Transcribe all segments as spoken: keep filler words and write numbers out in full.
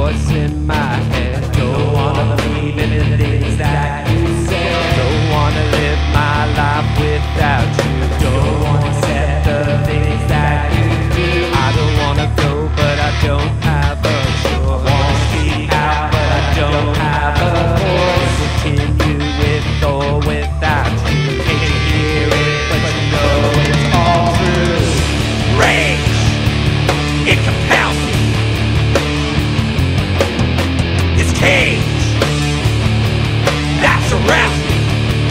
voice in my head. Don't wanna believe in the things that you said. Don't wanna live my life without you. Don't wanna accept the things that you do. I don't wanna go, but I don't have a choice. Wanna speak out, but I don't have a voice. Continue with or without you. Hate to hear it, but you know it's all true. Rage, it compels me. This cage that surrounds me.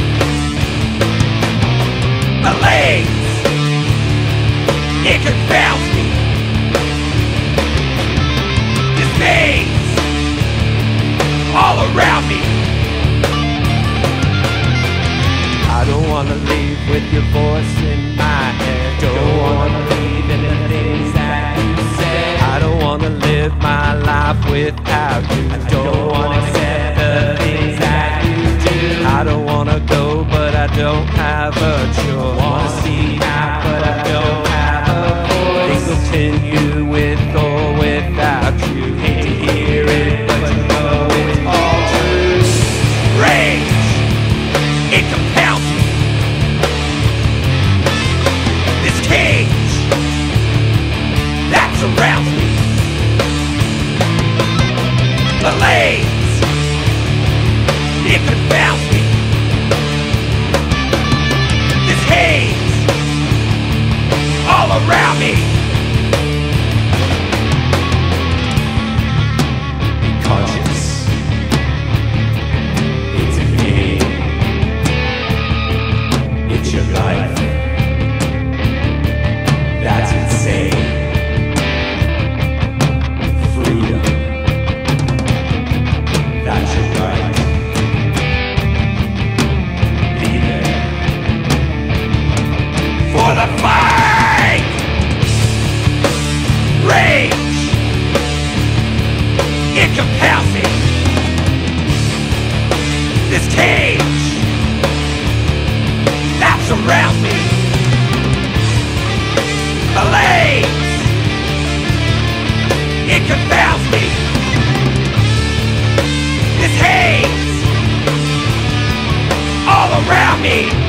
Malaise, it confounds me. This maze all around me. I don't wanna leave with your voice in my head. Don't wanna believe in the things that you said. I don't wanna live my life without you. I don't wanna accept the things that you do. I don't wanna go, but I don't have a choice. Wanna see out, but I don't have a voice. Things continue with or without you. Hate to hear it, but you know it's all true. Rage, it compels me. This cage that surrounds me. Malaise, it confounds me. This haze all around me. Be conscious. It's a game. It's your life. That's insane. Freedom. That's your right. Be there. For the fight! Rage! It compels me. This cage that surrounds me. Malaise! It confounds me. This haze all around me.